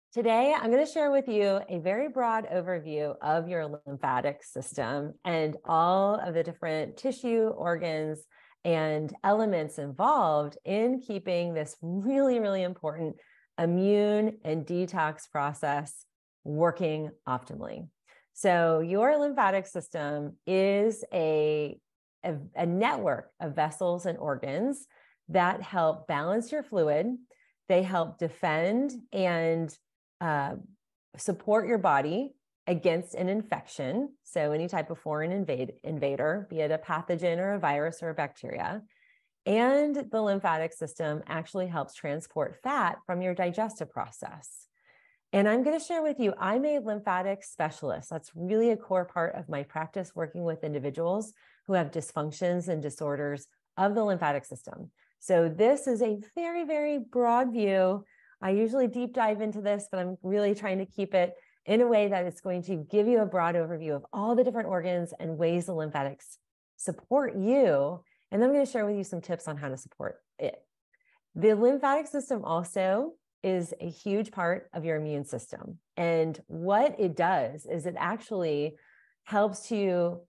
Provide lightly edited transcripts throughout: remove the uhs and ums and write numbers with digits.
Today, I'm going to share with you a very broad overview of your lymphatic system and all of the different tissue, organs, and elements involved in keeping this really, really important immune and detox process working optimally. So your lymphatic system is a network of vessels and organs that help balance your fluid. They help defend and support your body against an infection. So any type of foreign invader, be it a pathogen or a virus or a bacteria. And the lymphatic system actually helps transport fat from your digestive process. And I'm going to share with you, I'm a lymphatic specialist. That's really a core part of my practice, working with individuals who have dysfunctions and disorders of the lymphatic system. So this is a very, very broad view. I usually deep dive into this, but I'm really trying to keep it in a way that it's going to give you a broad overview of all the different organs and ways the lymphatics support you. And then I'm going to share with you some tips on how to support it. The lymphatic system also is a huge part of your immune system. And what it does is it actually helps to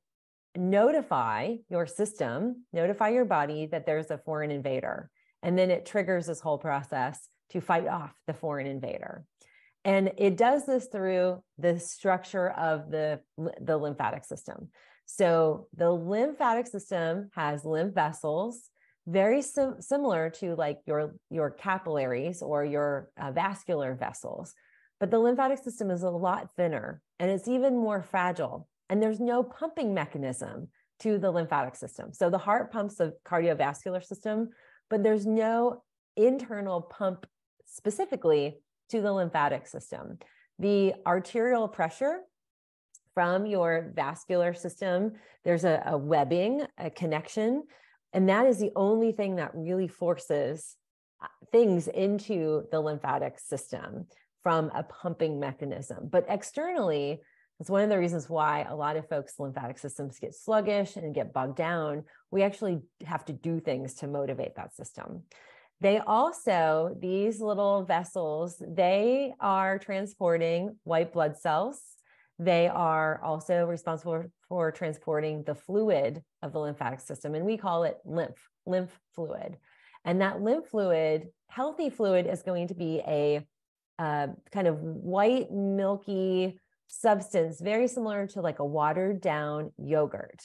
notify your system, notify your body that there's a foreign invader. And then it triggers this whole process to fight off the foreign invader. And it does this through the structure of the lymphatic system. So the lymphatic system has lymph vessels, very similar to like your capillaries or your vascular vessels. But the lymphatic system is a lot thinner and it's even more fragile. And there's no pumping mechanism to the lymphatic system. So the heart pumps the cardiovascular system, but there's no internal pump specifically to the lymphatic system. The arterial pressure from your vascular system, there's a webbing, a connection, and that is the only thing that really forces things into the lymphatic system from a pumping mechanism. But externally, it's one of the reasons why a lot of folks' lymphatic systems get sluggish and get bogged down. We actually have to do things to motivate that system. They also, these little vessels, they are transporting white blood cells. They are also responsible for transporting the fluid of the lymphatic system, and we call it lymph fluid. And that lymph fluid, healthy fluid, is going to be a kind of white, milky substance, very similar to like a watered down yogurt.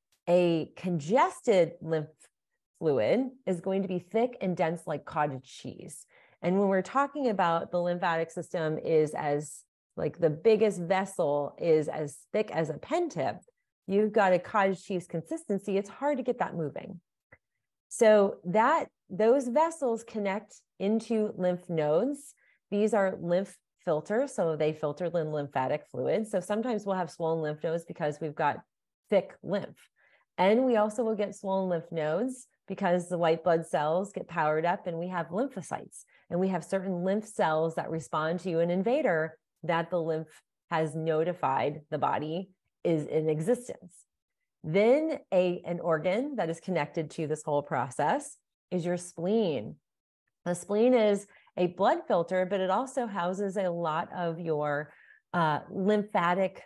A congested lymph fluid is going to be thick and dense like cottage cheese. And when we're talking about the lymphatic system is as like the biggest vessel is as thick as a pen tip, you've got a cottage cheese consistency, it's hard to get that moving. So those vessels connect into lymph nodes. These are lymph filters, so they filter the lymphatic fluid. So sometimes we'll have swollen lymph nodes because we've got thick lymph. And we also will get swollen lymph nodes because the white blood cells get powered up and we have lymphocytes and we have certain lymph cells that respond to an invader that the lymph has notified the body is in existence. Then an organ that is connected to this whole process is your spleen. The spleen is a blood filter, but it also houses a lot of your lymphatic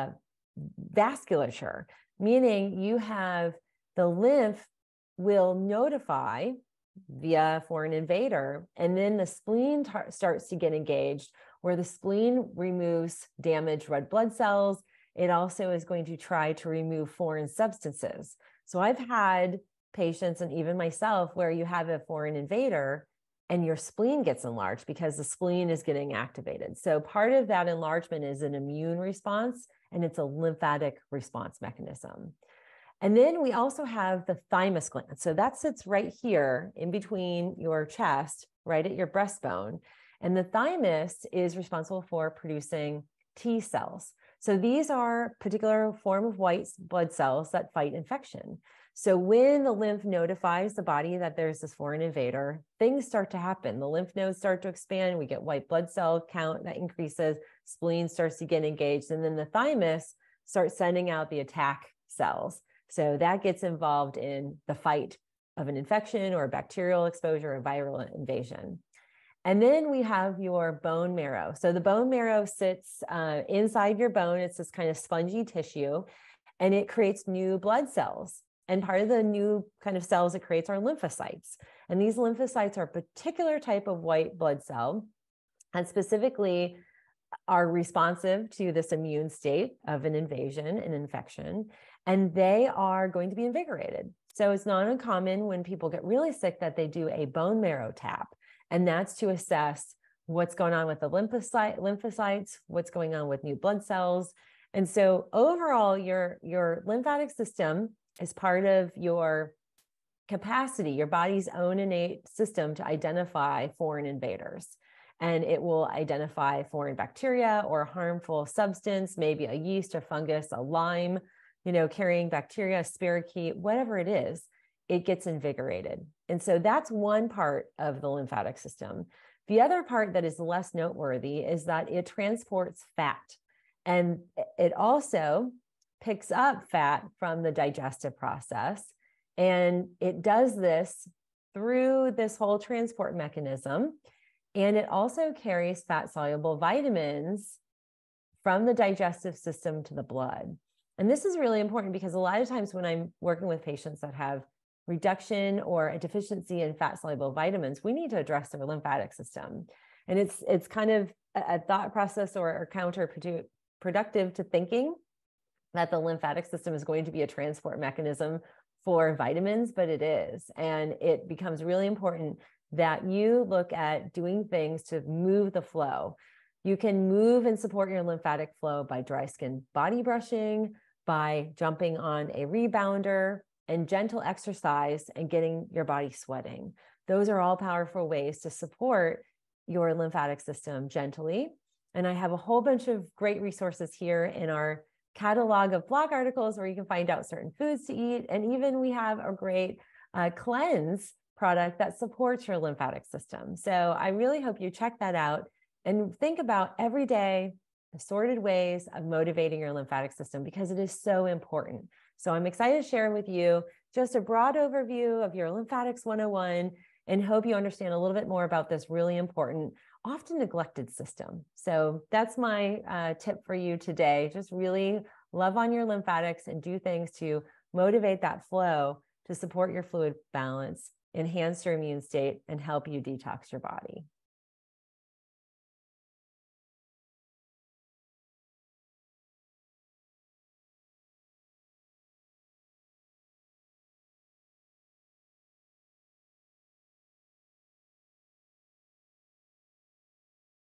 vasculature, meaning you have the lymph will notify via foreign invader, and then the spleen starts to get engaged, where the spleen removes damaged red blood cells. It also is going to try to remove foreign substances. So I've had patients, and even myself, where you have a foreign invader and your spleen gets enlarged because the spleen is getting activated. So part of that enlargement is an immune response, and it's a lymphatic response mechanism. And then we also have the thymus gland. So that sits right here in between your chest, right at your breastbone. And the thymus is responsible for producing T cells. So these are a particular form of white blood cells that fight infection. So when the lymph notifies the body that there's this foreign invader, things start to happen. The lymph nodes start to expand. We get white blood cell count that increases. Spleen starts to get engaged. And then the thymus starts sending out the attack cells. So that gets involved in the fight of an infection or a bacterial exposure or viral invasion. And then we have your bone marrow. So the bone marrow sits inside your bone. It's this kind of spongy tissue, and it creates new blood cells. And part of the new kind of cells it creates are lymphocytes. And these lymphocytes are a particular type of white blood cell, and specifically are responsive to this immune state of an invasion, an infection, and they are going to be invigorated. So it's not uncommon when people get really sick that they do a bone marrow tap, and that's to assess what's going on with the lymphocytes, what's going on with new blood cells. And so overall, your lymphatic system is part of your capacity, your body's own innate system to identify foreign invaders. And it will identify foreign bacteria or harmful substance, maybe a yeast, a fungus, a Lyme, carrying bacteria, a spirochete, whatever it is, it gets invigorated. And so that's one part of the lymphatic system. The other part that is less noteworthy is that it transports fat, and it also picks up fat from the digestive process. And it does this through this whole transport mechanism. And it also carries fat-soluble vitamins from the digestive system to the blood. And this is really important because a lot of times when I'm working with patients that have reduction or a deficiency in fat-soluble vitamins, we need to address their lymphatic system. And it's kind of a thought process or counterproductive to thinking that the lymphatic system is going to be a transport mechanism for vitamins, but it is. And it becomes really important that you look at doing things to move the flow. You can move and support your lymphatic flow by dry skin body brushing, by jumping on a rebounder, and gentle exercise and getting your body sweating. Those are all powerful ways to support your lymphatic system gently. And I have a whole bunch of great resources here in our catalog of blog articles where you can find out certain foods to eat. And even we have a great cleanse product that supports your lymphatic system. So I really hope you check that out and think about everyday assorted ways of motivating your lymphatic system, because it is so important. So I'm excited to share with you just a broad overview of your Lymphatics 101 and hope you understand a little bit more about this really important, often neglected system. So that's my tip for you today. Just really love on your lymphatics and do things to motivate that flow to support your fluid balance, enhance your immune state, and help you detox your body.